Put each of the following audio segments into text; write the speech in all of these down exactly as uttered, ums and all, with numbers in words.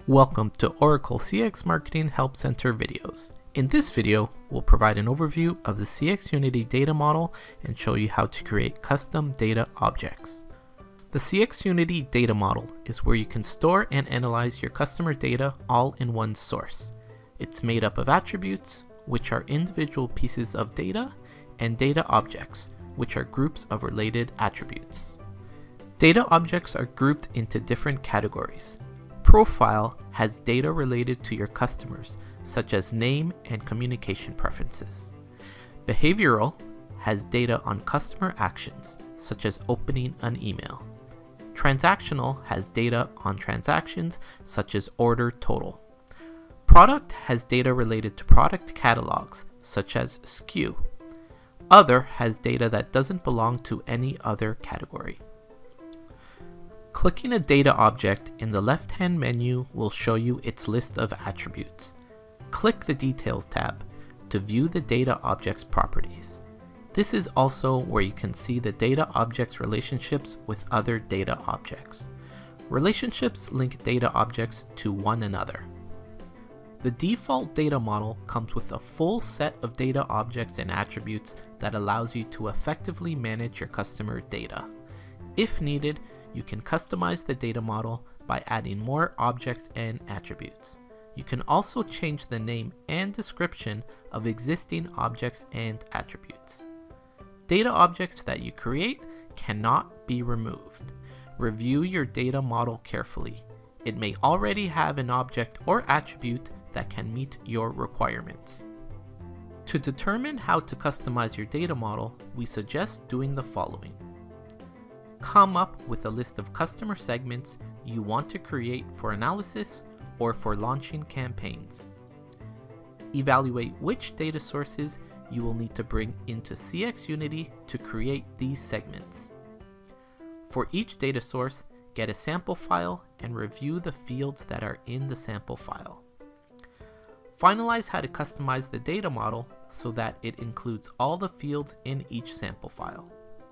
Welcome to Oracle C X Marketing Help Center videos. In this video, we'll provide an overview of the C X Unity data model and show you how to create custom data objects. The C X Unity data model is where you can store and analyze your customer data all in one source. It's made up of attributes, which are individual pieces of data, and data objects, which are groups of related attributes. Data objects are grouped into different categories. Profile has data related to your customers, such as name and communication preferences. Behavioral has data on customer actions, such as opening an email. Transactional has data on transactions, such as order total. Product has data related to product catalogs, such as S K U. Other has data that doesn't belong to any other category. Clicking a data object in the left-hand menu will show you its list of attributes. Click the Details tab to view the data object's properties. This is also where you can see the data object's relationships with other data objects. Relationships link data objects to one another. The default data model comes with a full set of data objects and attributes that allows you to effectively manage your customer data. If needed, you can customize the data model by adding more objects and attributes. You can also change the name and description of existing objects and attributes. Data objects that you create cannot be removed. Review your data model carefully. It may already have an object or attribute that can meet your requirements. To determine how to customize your data model, we suggest doing the following. Come up with a list of customer segments you want to create for analysis or for launching campaigns. Evaluate which data sources you will need to bring into C X Unity to create these segments. For each data source, get a sample file and review the fields that are in the sample file. Finalize how to customize the data model so that it includes all the fields in each sample file.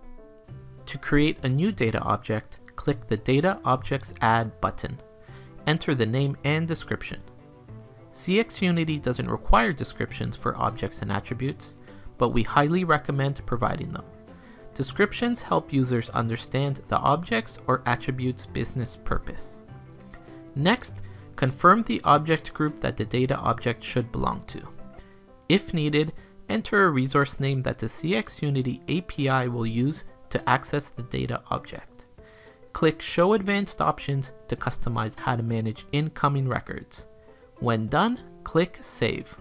To create a new data object, click the Data Objects Add button. Enter the name and description. C X Unity doesn't require descriptions for objects and attributes, but we highly recommend providing them. Descriptions help users understand the object's or attribute's business purpose. Next, confirm the object group that the data object should belong to. If needed, enter a resource name that the C X Unity A P I will use to access the data object. Click Show Advanced Options to customize how to manage incoming records. When done, click Save.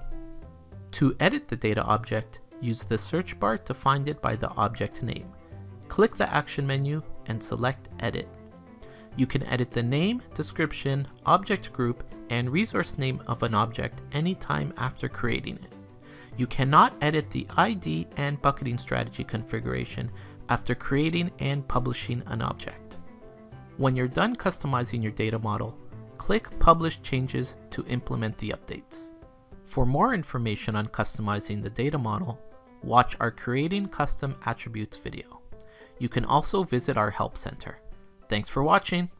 To edit the data object, use the search bar to find it by the object name. Click the Action menu and select Edit. You can edit the name, description, object group, and resource name of an object anytime after creating it. You cannot edit the I D and bucketing strategy configuration after creating and publishing an object. When you're done customizing your data model, click Publish Changes to implement the updates. For more information on customizing the data model, watch our Creating Custom Attributes video. You can also visit our Help Center. Thanks for watching!